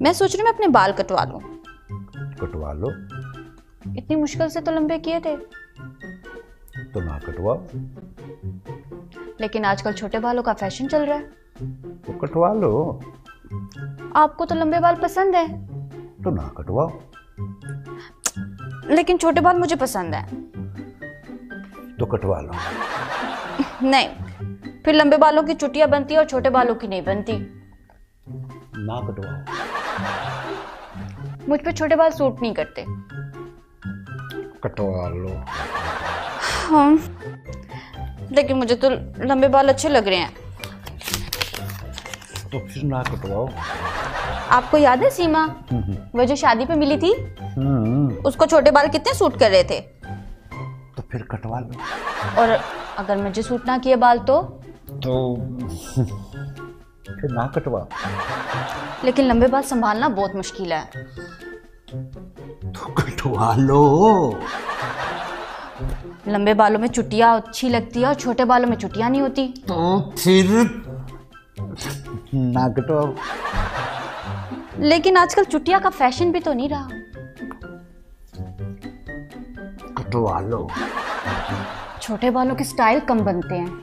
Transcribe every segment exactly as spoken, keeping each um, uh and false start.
मैं सोच रही हूँ मैं अपने बाल कटवा लूं। कटवा लो। इतनी मुश्किल से तो लंबे किए थे। तो ना कटवाओ। लेकिन आजकल छोटे बालों का फैशन चल रहा है। तो कटवा लो। आपको तो लंबे बाल पसंद है। तो ना कटवाओ। लेकिन छोटे बाल मुझे पसंद है। तो कटवा लो। नहीं, फिर लंबे बालों की चुटियां बनती है और छोटे बालों की नहीं बनती। ना कटवाओ। मुझ पे छोटे बाल सूट नहीं करते। कटवा लो। हाँ, लेकिन मुझे तो लंबे बाल अच्छे लग रहे हैं। तो फिर ना कटवाओ। आपको याद है सीमा, वो जो शादी पे मिली थी, उसको छोटे बाल कितने सूट कर रहे थे? तो फिर कटवा लो। और अगर मुझे सूट ना किए बाल तो तो फिर ना कटवा। लेकिन लंबे बाल संभालना बहुत मुश्किल है। तो कटवा लो। लंबे बालों में चुटियां अच्छी लगती है और छोटे बालों में चुटियां नहीं होती। तो फिर ना कटवाओ। लेकिन आजकल चुटिया का फैशन भी तो नहीं रहा। कटवा लो। छोटे बालों के स्टाइल कम बनते हैं।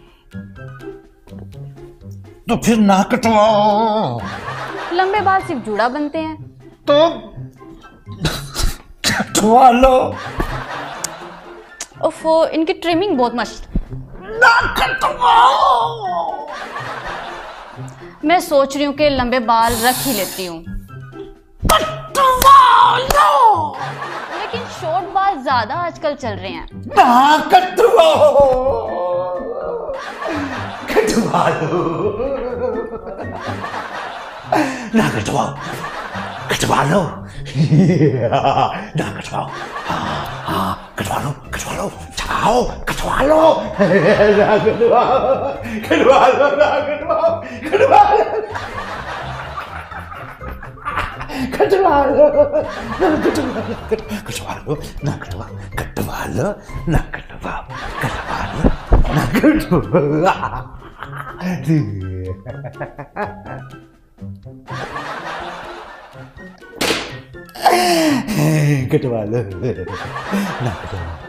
तो फिर ना कटवाओ। लंबे बाल सिर्फ जूड़ा बनते हैं। तो कटवा लो। ओफो, इनकी ट्रिमिंग बहुत मस्त। ना कटवाओ। मैं सोच रही हूँ कि लंबे बाल रख ही लेती हूँ। कटवा लो। लेकिन शॉर्ट बाल ज्यादा आजकल चल रहे हैं। ना कटवाओ। कटवा लो। ना कटवाओ। कटवा लो। ना कटवाओ। हाँ, कटवा लो, कटवा लो, जाओ, कटवा लो। ना कटवाओ, कटवा लो, ना कटवाओ, कटवा लो। कटवा लो, ना कटवा लो, कटवा लो, ना कटवा, कटवा लो, ना कटवा, कटवा लो, ना कटवा। कटवा लो, ना कटवा।